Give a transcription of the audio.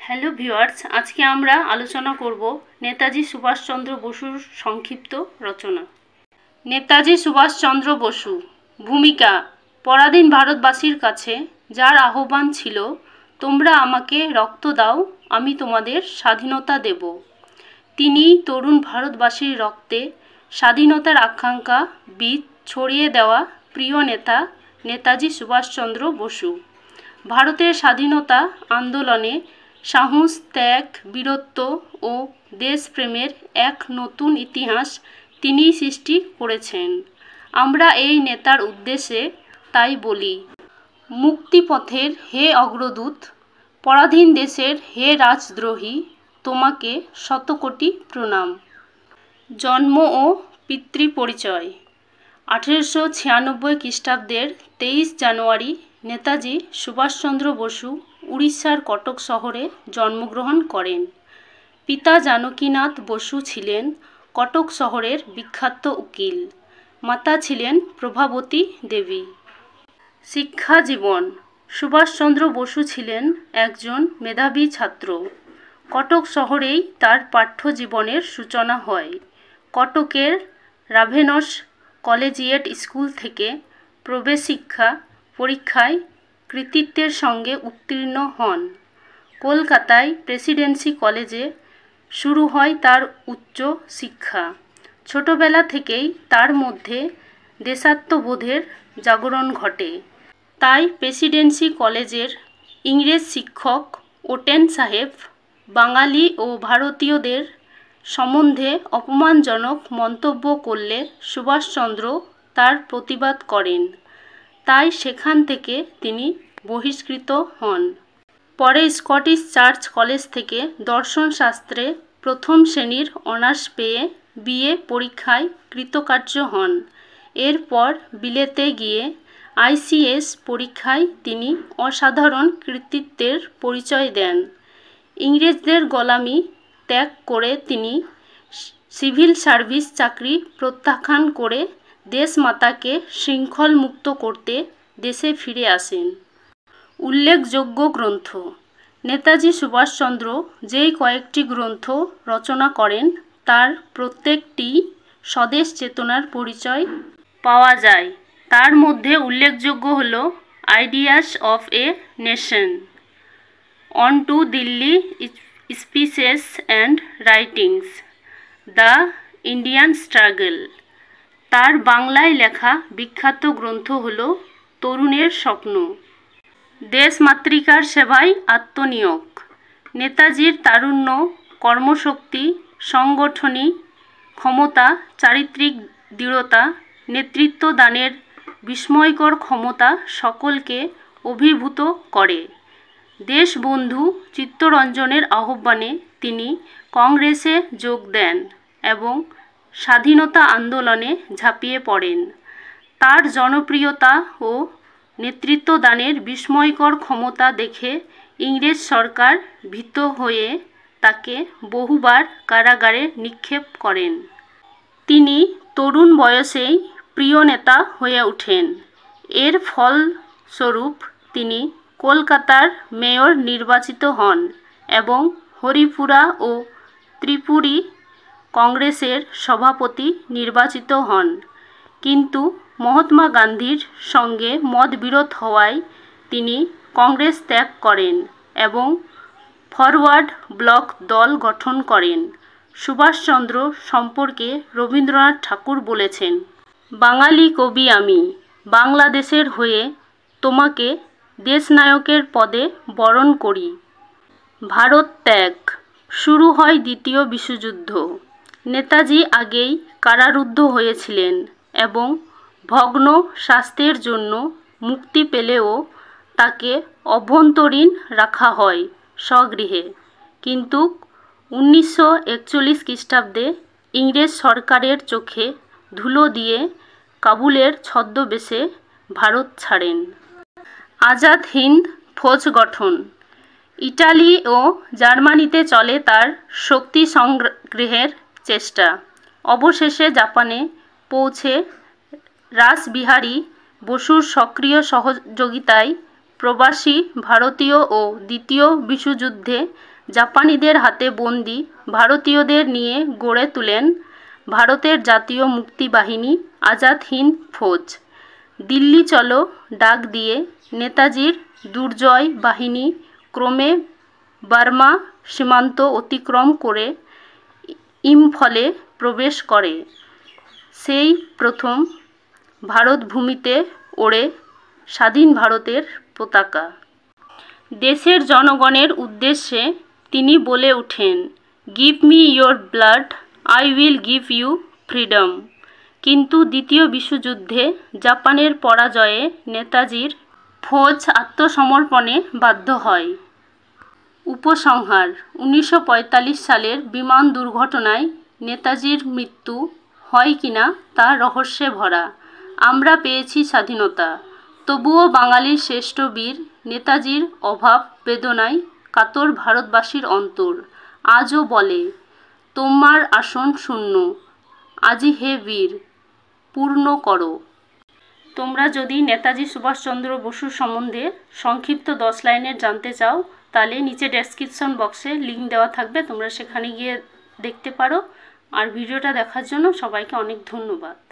Hello viewers, আজকে আমরা আলোচনা করব নেতাজি সুভাষচন্দ্র বসুর সংক্ষিপ্ত রচনা। নেতাজি সুভাষচন্দ্র বসু। ভূমিকা: পরাধীন ভারতবাসীর কাছে যার আহ্বান ছিল, তোমরা আমাকে রক্ত দাও, আমি তোমাদের স্বাধীনতা দেব। তিনি তরুণ ভারতবাসীর রক্তে স্বাধীনতার আকাঙ্ক্ষা বীজ ছড়িয়ে দেওয়া প্রিয় নেতা নেতাজি সুভাষচন্দ্র বসু। ভারতের স্বাধীনতা আন্দোলনে সাহস, ত্যাগ, বীরত্ব ও দেশপ্রেমের এক নতুন ইতিহাস তিনি সৃষ্টি করেছেন। আমরা এই নেতার উদ্দেশ্যে তাই বলি, মুক্তিপথের হে অগ্রদূত, পরাধীন দেশের হে রাজদ্রোহী, তোমাকে শতকোটি প্রণাম। জন্ম ও পিতৃপরিচয়: 1896 খ্রিস্টাব্দের 23 জানুয়ারি নেতাজি সুভাষচন্দ্র বসু উড়িষ্যার কটক শহরে জন্মগ্রহণ করেন। পিতা জানকীনাথ বসু ছিলেন কটক শহরের বিখ্যাত উকিল। মাতা ছিলেন প্রভাবতী দেবী। শিক্ষা জীবন: সুভাষচন্দ্র বসু ছিলেন একজন মেধাবী ছাত্র। কটক শহরেই তার পাঠ্য জীবনের সূচনা হয়। কটকের রাভেনস কলেজিয়েট স্কুল থেকে প্রবেশিক্ষা পরীক্ষায় কৃতিত্বের সঙ্গে উত্তীর্ণ হন। কলকাতায় প্রেসিডেন্সি কলেজে শুরু হয় তার উচ্চ শিক্ষা। ছোটবেলা থেকেই তার মধ্যে দেশাত্মবোধের জাগরণ ঘটে। তাই প্রেসিডেন্সি কলেজের ইংরেজ শিক্ষক ওটেন সাহেব বাঙালি ও ভারতীয়দের সম্বন্ধে অপমানজনক মন্তব্য করলে সুভাষচন্দ্র তার প্রতিবাদ করেন। তাই সেখান থেকে তিনি বহিষ্কৃত হন। পরে স্কটিশ চার্চ কলেজ থেকে দর্শনশাস্ত্রে প্রথম শ্রেণীর অনার্স পেয়ে বিএ পরীক্ষায় কৃতকার্য হন। এরপর বিলেতে গিয়ে আইসিএস পরীক্ষায় তিনি অসাধারণ কৃতিত্বের পরিচয় দেন। ইংরেজদের গোলামি ত্যাগ করে তিনি সিভিল সার্ভিস চাকরি প্রত্যাখ্যান করে দেশমাতাকে শৃঙ্খলমুক্ত করতে দেশে ফিরে আসেন। উল্লেখযোগ্য গ্রন্থ: নেতাজি সুভাষচন্দ্র যেই কয়েকটি গ্রন্থ রচনা করেন তার প্রত্যেকটি স্বদেশ চেতনার পরিচয় পাওয়া যায়। তার মধ্যে উল্লেখযোগ্য হল ideas of a nation, on to Delhi speeches and writings, the Indian struggle. তার বাংলায় লেখা বিখ্যাত গ্রন্থ হল তরুণের স্বপ্ন, দেশমাতৃকার সেবায় আত্মনিয়োগ। নেতাজির তারুণ্য, কর্মশক্তি, সাংগঠনিক ক্ষমতা, চারিত্রিক দৃঢ়তা, নেতৃত্ব দানের বিস্ময়কর ক্ষমতা সকলকে অভিভূত করে। দেশবন্ধু চিত্তরঞ্জনের আহ্বানে তিনি কংগ্রেসে যোগ দেন এবং স্বাধীনতা আন্দোলনে ঝাঁপিয়ে পড়েন। তার জনপ্রিয়তা ও নেতৃত্বদানের বিস্ময়কর ক্ষমতা দেখে ইংরেজ সরকার ভীত হয়ে তাকে বহুবার কারাগারে নিক্ষেপ করেন। তিনি তরুণ বয়সেই প্রিয় নেতা হয়ে ওঠেন। এর ফলস্বরূপ তিনি কলকাতার মেয়র নির্বাচিত হন এবং হরিপুরা ও ত্রিপুরী কংগ্রেসের সভাপতি নির্বাচিত হন। কিন্তু মহাত্মা গান্ধীর সঙ্গে মতবিরোধ হওয়ায় তিনি কংগ্রেস ত্যাগ করেন এবং ফরওয়ার্ড ব্লক দল গঠন করেন। সুভাষচন্দ্র সম্পর্কে রবীন্দ্রনাথ ঠাকুর বলেছেন, বাঙালি কবি আমি, বাংলাদেশের হয়ে তোমাকে দেশনায়কের পদে বরণ করি। ভারত ত্যাগ: শুরু হয় দ্বিতীয় বিশ্বযুদ্ধ। নেতাজি আগেই কারারুদ্ধ হয়েছিলেন এবং ভগ্ন স্বাস্থ্যের জন্য মুক্তি পেলেও তাকে অভ্যন্তরীণ রাখা হয় স্বগৃহে। কিন্তু 1941 খ্রিস্টাব্দে ইংরেজ সরকারের চোখে ধুলো দিয়ে কাবুলের ছদ্মবেশে ভারত ছাড়েন। আজাদ হিন্দ ফৌজ গঠন: ইটালি ও জার্মানিতে চলে তার শক্তি সংগ্রহের চেষ্টা। অবশেষে জাপানে পৌঁছে রাসবিহারী বসুর সক্রিয় সহযোগিতায় প্রবাসী ভারতীয় ও দ্বিতীয় বিশ্বযুদ্ধে জাপানিদের হাতে বন্দি ভারতীয়দের নিয়ে গড়ে তোলেন ভারতের জাতীয় মুক্তি বাহিনী আজাদ হিন্দ ফৌজ। দিল্লি চলো ডাক দিয়ে নেতাজির দুর্জয় বাহিনী ক্রমে বার্মা সীমান্ত অতিক্রম করে ইম্ফলে প্রবেশ করে। সেই প্রথম ভারত ভূমিতে ওড়ে স্বাধীন ভারতের পতাকা। দেশের জনগণের উদ্দেশ্যে তিনি বলে ওঠেন, give me your blood, I will give you freedom. কিন্তু দ্বিতীয় বিশ্বযুদ্ধে জাপানের পরাজয়ে নেতাজির ফৌজ আত্মসমর্পণে বাধ্য হয়। উপসংহার: 1945 সালের বিমান দুর্ঘটনায় নেতাজির মৃত্যু হয় কিনা তা রহস্যে ভরা। আমরা পেয়েছি স্বাধীনতা, তবুও বাঙালির শ্রেষ্ঠ বীর নেতাজির অভাব বেদনায় কাতর ভারতবাসীর অন্তর আজও বলে, তোমার আসন শূন্য, আজি হে বীর পূর্ণ করো। তোমরা যদি নেতাজি সুভাষচন্দ্র বসুর সম্বন্ধে সংক্ষিপ্ত 10 লাইনের জানতে চাও, তাহলে নিচে ডেসক্রিপশন বক্সে লিঙ্ক দেওয়া থাকবে, তোমরা সেখানে গিয়ে দেখতে পারো। আর ভিডিওটা দেখার জন্য সবাইকে অনেক ধন্যবাদ।